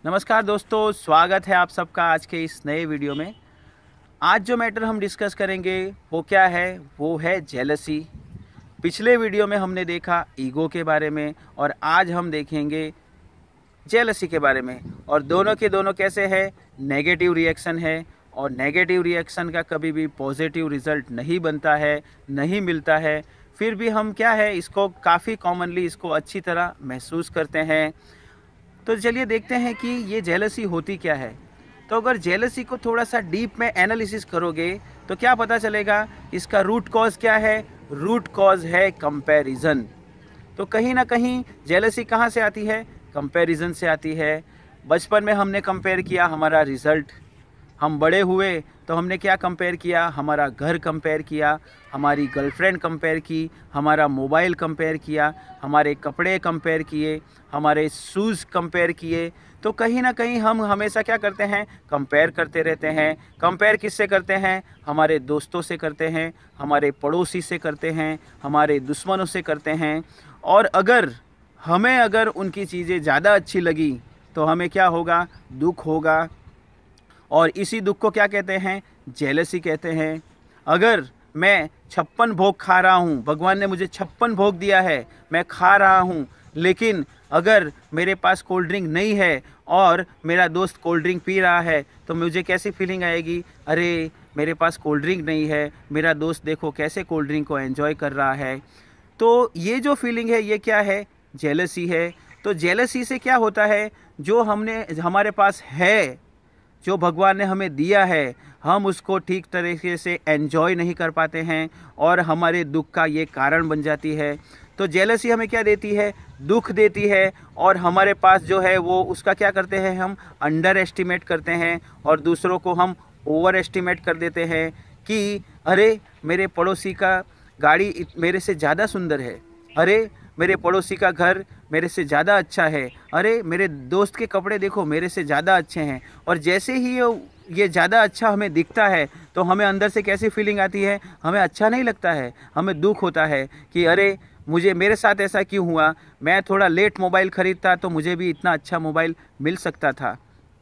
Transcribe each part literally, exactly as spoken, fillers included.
नमस्कार दोस्तों, स्वागत है आप सबका आज के इस नए वीडियो में। आज जो मैटर हम डिस्कस करेंगे वो क्या है, वो है जेलसी। पिछले वीडियो में हमने देखा ईगो के बारे में और आज हम देखेंगे जेलसी के बारे में। और दोनों के दोनों कैसे है, नेगेटिव रिएक्शन है और नेगेटिव रिएक्शन का कभी भी पॉजिटिव रिजल्ट नहीं बनता है, नहीं मिलता है। फिर भी हम क्या है, इसको काफ़ी कॉमनली इसको अच्छी तरह महसूस करते हैं। तो चलिए देखते हैं कि ये जेलसी होती क्या है। तो अगर जेलसी को थोड़ा सा डीप में एनालिसिस करोगे तो क्या पता चलेगा, इसका रूट कॉज क्या है। रूट कॉज है कंपैरिजन। तो कहीं ना कहीं जेलसी कहाँ से आती है, कंपैरिजन से आती है। बचपन में हमने कंपेयर किया हमारा रिजल्ट, हम बड़े हुए तो हमने क्या कंपेयर किया, हमारा घर कंपेयर किया, हमारी गर्लफ्रेंड कंपेयर की, हमारा मोबाइल कंपेयर किया, हमारे कपड़े कंपेयर किए, हमारे शूज़ कंपेयर किए। तो कहीं ना कहीं हम हमेशा क्या करते हैं, कंपेयर करते रहते हैं। कंपेयर किससे करते हैं, हमारे दोस्तों से करते हैं, हमारे पड़ोसी से करते हैं, हमारे दुश्मनों से करते हैं। और अगर हमें अगर उनकी चीज़ें ज़्यादा अच्छी लगी तो हमें क्या होगा, दुख होगा। और इसी दुख को क्या कहते हैं, जेलसी कहते हैं। अगर मैं छप्पन भोग खा रहा हूँ, भगवान ने मुझे छप्पन भोग दिया है, मैं खा रहा हूँ, लेकिन अगर मेरे पास कोल्ड ड्रिंक नहीं है और मेरा दोस्त कोल्ड ड्रिंक पी रहा है तो मुझे कैसी फीलिंग आएगी, अरे मेरे पास कोल्ड ड्रिंक नहीं है, मेरा दोस्त देखो कैसे कोल्ड ड्रिंक को एंजॉय कर रहा है। तो ये जो फीलिंग है ये क्या है, जेलसी है। तो जेलसी से क्या होता है, जो हमने हमारे पास है, जो भगवान ने हमें दिया है, हम उसको ठीक तरीके से एंजॉय नहीं कर पाते हैं और हमारे दुख का ये कारण बन जाती है। तो जेलसी हमें क्या देती है, दुख देती है। और हमारे पास जो है वो उसका क्या करते हैं, हम अंडर एस्टिमेट करते हैं और दूसरों को हम ओवर एस्टिमेट कर देते हैं कि अरे मेरे पड़ोसी का गाड़ी मेरे से ज़्यादा सुंदर है, अरे मेरे पड़ोसी का घर मेरे से ज़्यादा अच्छा है, अरे मेरे दोस्त के कपड़े देखो मेरे से ज़्यादा अच्छे हैं। और जैसे ही ये ज़्यादा अच्छा हमें दिखता है तो हमें अंदर से कैसी फीलिंग आती है, हमें अच्छा नहीं लगता है, हमें दुख होता है कि अरे मुझे मेरे साथ ऐसा क्यों हुआ, मैं थोड़ा लेट मोबाइल ख़रीदता तो मुझे भी इतना अच्छा मोबाइल मिल सकता था।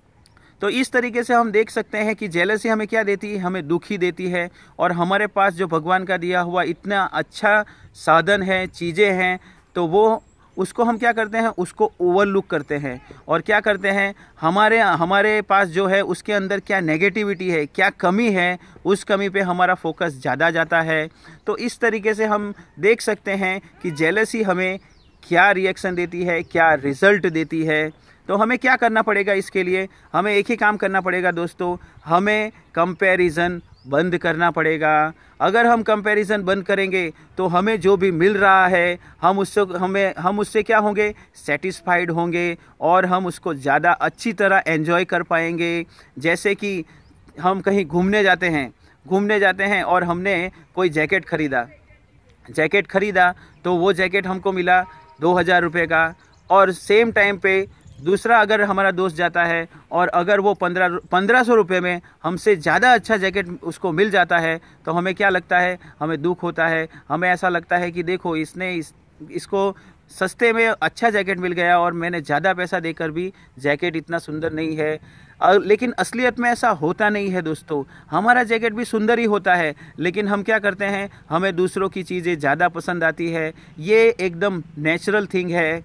तो इस तरीके से हम देख सकते हैं कि जेलसी हमें क्या देती है, हमें दुख ही देती है। और हमारे पास जो भगवान का दिया हुआ इतना अच्छा साधन है, चीज़ें हैं, तो वो उसको हम क्या करते हैं, उसको ओवरलुक करते हैं। और क्या करते हैं, हमारे हमारे पास जो है उसके अंदर क्या नेगेटिविटी है, क्या कमी है, उस कमी पे हमारा फोकस ज़्यादा जाता है। तो इस तरीके से हम देख सकते हैं कि जेलसी हमें क्या रिएक्शन देती है, क्या रिज़ल्ट देती है। तो हमें क्या करना पड़ेगा, इसके लिए हमें एक ही काम करना पड़ेगा दोस्तों, हमें कंपैरिजन बंद करना पड़ेगा। अगर हम कंपैरिजन बंद करेंगे तो हमें जो भी मिल रहा है हम उससे हमें हम उससे क्या होंगे, सेटिस्फाइड होंगे और हम उसको ज़्यादा अच्छी तरह एंजॉय कर पाएंगे। जैसे कि हम कहीं घूमने जाते हैं घूमने जाते हैं और हमने कोई जैकेट ख़रीदा जैकेट ख़रीदा तो वो जैकेट हमको मिला दो हज़ार रुपये का। और सेम टाइम पे दूसरा अगर हमारा दोस्त जाता है और अगर वो पंद्रह पंद्रह सौ रुपये में हमसे ज़्यादा अच्छा जैकेट उसको मिल जाता है तो हमें क्या लगता है, हमें दुख होता है। हमें ऐसा लगता है कि देखो इसने इस इसको सस्ते में अच्छा जैकेट मिल गया और मैंने ज़्यादा पैसा देकर भी जैकेट इतना सुंदर नहीं है। लेकिन असलियत में ऐसा होता नहीं है दोस्तों, हमारा जैकेट भी सुंदर ही होता है, लेकिन हम क्या करते हैं, हमें दूसरों की चीज़ें ज़्यादा पसंद आती है। ये एकदम नेचुरल थिंग है,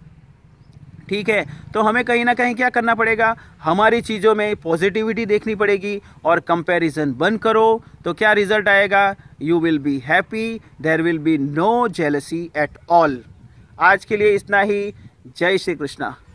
ठीक है। तो हमें कहीं ना कहीं क्या करना पड़ेगा, हमारी चीज़ों में पॉजिटिविटी देखनी पड़ेगी और कंपैरिजन बंद करो तो क्या रिजल्ट आएगा, you will be happy, there will be no jealousy at all. आज के लिए इतना ही। जय श्री कृष्णा।